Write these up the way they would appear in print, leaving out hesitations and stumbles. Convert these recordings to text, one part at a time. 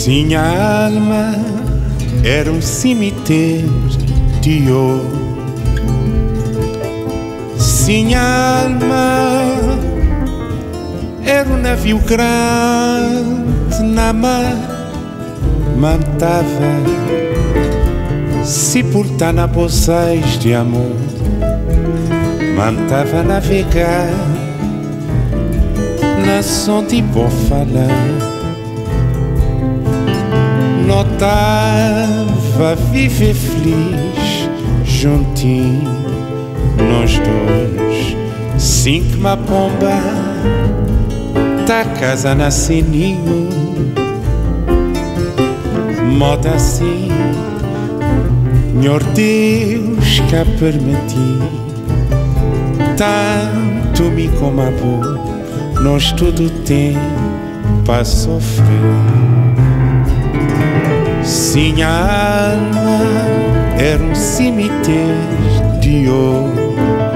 Minha alma era um cemitério de ouro. Minha alma era um navio grande na mar, mantava sepultar na bolsais de amor, mantava navegar na som de boa falar. Notava viver feliz juntinho, nós dois, cinco uma pomba da casa na sininho. Moda assim, Senhor Deus que a permiti, tanto me como a boa, nós tudo tem para sofrer. Minha alma era um cemitério de ouro.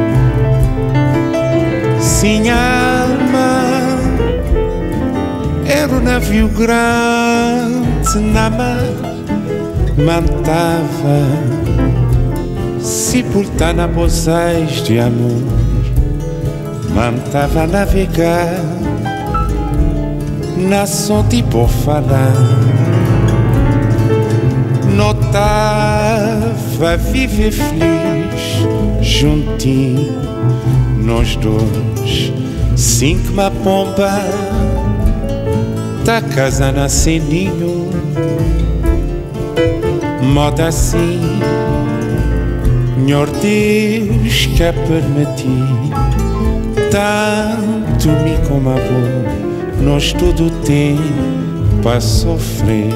Minha alma era um navio grande na mar, mantava sepultar na bolsais de amor, mantava navegar na som de boa falar. Notava viver feliz juntinho, nós dois, cinco uma pomba da casa na sininho. Moda assim, Senhor Deus que a permiti, tanto me como a boa, nós tudo tem para sofrer.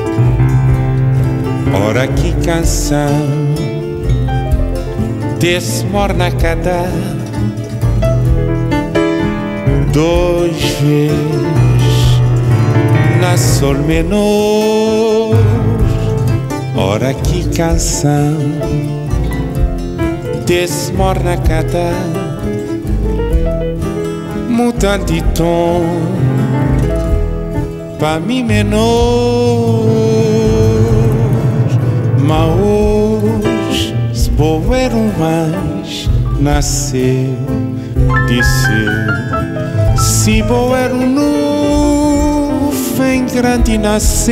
Ora que canção desse morna cada dois vezes na sol menor. Ora que canção desse morna cada muda de tom para mim menor. Mas hoje, se boer um mais, nasceu, desceu. Se boer um nuvem grande, nasceu.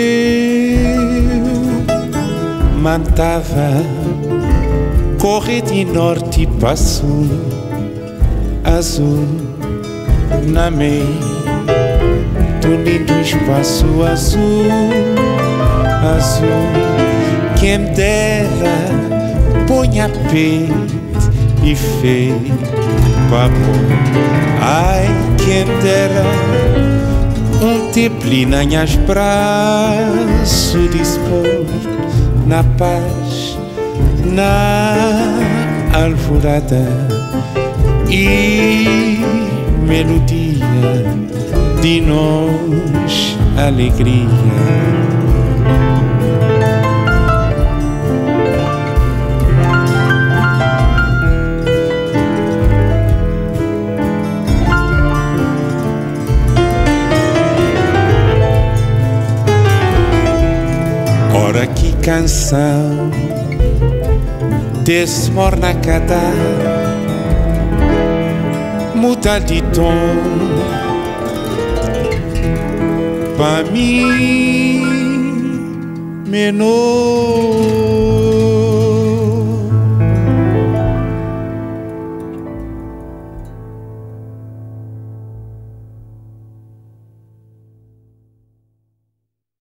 Mantava correr de norte para sul, azul na meia do lindo espaço azul, azul. Quem me dera ponha peito e feio para pôr. Ai, quem me dera teplina em as braços dispor, na paz, na alvorada e melodia de nós alegria. Ora que canção desse morna cada muda de tom para mim menor.